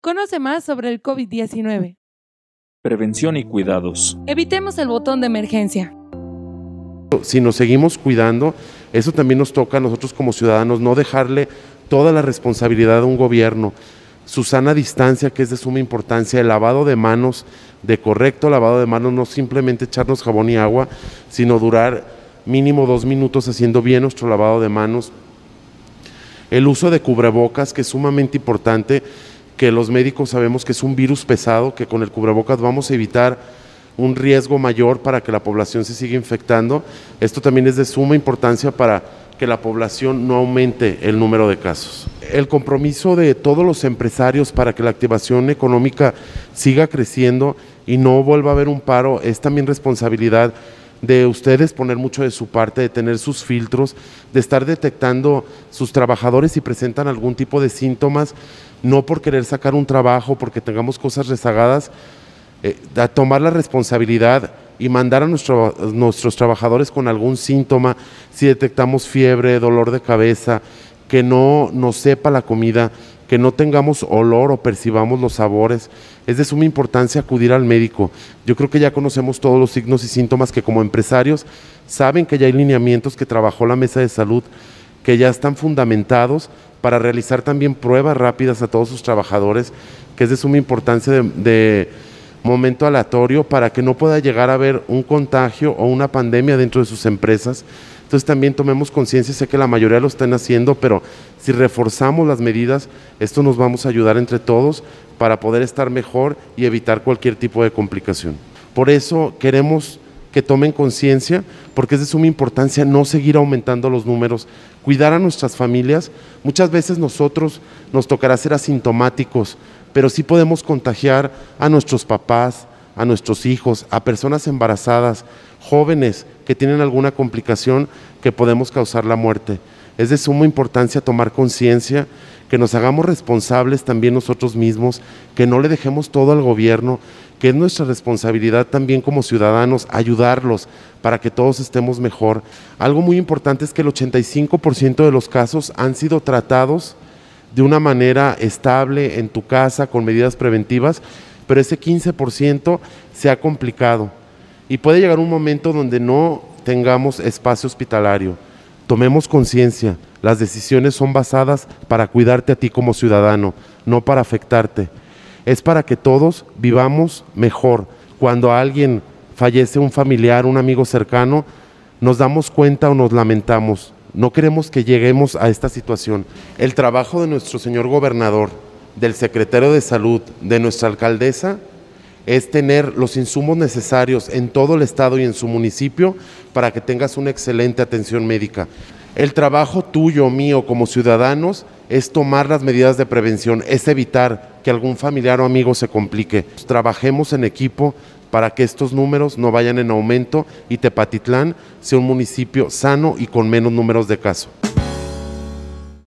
Conoce más sobre el COVID-19. Prevención y cuidados. Evitemos el botón de emergencia. Si nos seguimos cuidando, eso también nos toca a nosotros como ciudadanos, no dejarle toda la responsabilidad a un gobierno. Su sana distancia, que es de suma importancia, el lavado de manos, de correcto lavado de manos, no simplemente echarnos jabón y agua, sino durar mínimo 2 minutos haciendo bien nuestro lavado de manos. El uso de cubrebocas, que es sumamente importante, que los médicos sabemos que es un virus pesado, que con el cubrebocas vamos a evitar un riesgo mayor para que la población se siga infectando. Esto también es de suma importancia para que la población no aumente el número de casos. El compromiso de todos los empresarios para que la activación económica siga creciendo y no vuelva a haber un paro es también responsabilidad de ustedes poner mucho de su parte, de tener sus filtros, de estar detectando sus trabajadores si presentan algún tipo de síntomas, no por querer sacar un trabajo, porque tengamos cosas rezagadas, a tomar la responsabilidad y mandar a nuestros trabajadores con algún síntoma, si detectamos fiebre, dolor de cabeza, que no nos sepa la comida, que no tengamos olor o percibamos los sabores. Es de suma importancia acudir al médico. Yo creo que ya conocemos todos los signos y síntomas que como empresarios saben que ya hay lineamientos que trabajó la Mesa de Salud, que ya están fundamentados para realizar también pruebas rápidas a todos sus trabajadores, que es de suma importancia de momento aleatorio para que no pueda llegar a haber un contagio o una pandemia dentro de sus empresas. Entonces también tomemos conciencia, sé que la mayoría lo están haciendo, pero si reforzamos las medidas, esto nos vamos a ayudar entre todos para poder estar mejor y evitar cualquier tipo de complicación. Por eso queremos que tomen conciencia, porque es de suma importancia no seguir aumentando los números, cuidar a nuestras familias. Muchas veces nosotros nos tocará ser asintomáticos, pero sí podemos contagiar a nuestros papás, a nuestros hijos, a personas embarazadas, jóvenes que tienen alguna complicación que podemos causar la muerte. Es de suma importancia tomar conciencia, que nos hagamos responsables también nosotros mismos, que no le dejemos todo al gobierno, que es nuestra responsabilidad también como ciudadanos ayudarlos para que todos estemos mejor. Algo muy importante es que el 85% de los casos han sido tratados de una manera estable en tu casa con medidas preventivas, pero ese 15% se ha complicado y puede llegar un momento donde no tengamos espacio hospitalario. Tomemos conciencia, las decisiones son basadas para cuidarte a ti como ciudadano, no para afectarte. Es para que todos vivamos mejor. Cuando alguien fallece, un familiar, un amigo cercano, nos damos cuenta o nos lamentamos. No queremos que lleguemos a esta situación. El trabajo de nuestro señor gobernador, del secretario de Salud, de nuestra alcaldesa, es tener los insumos necesarios en todo el estado y en su municipio para que tengas una excelente atención médica. El trabajo tuyo, mío, como ciudadanos, es tomar las medidas de prevención, es evitar que algún familiar o amigo se complique. Trabajemos en equipo para que estos números no vayan en aumento y Tepatitlán sea un municipio sano y con menos números de casos.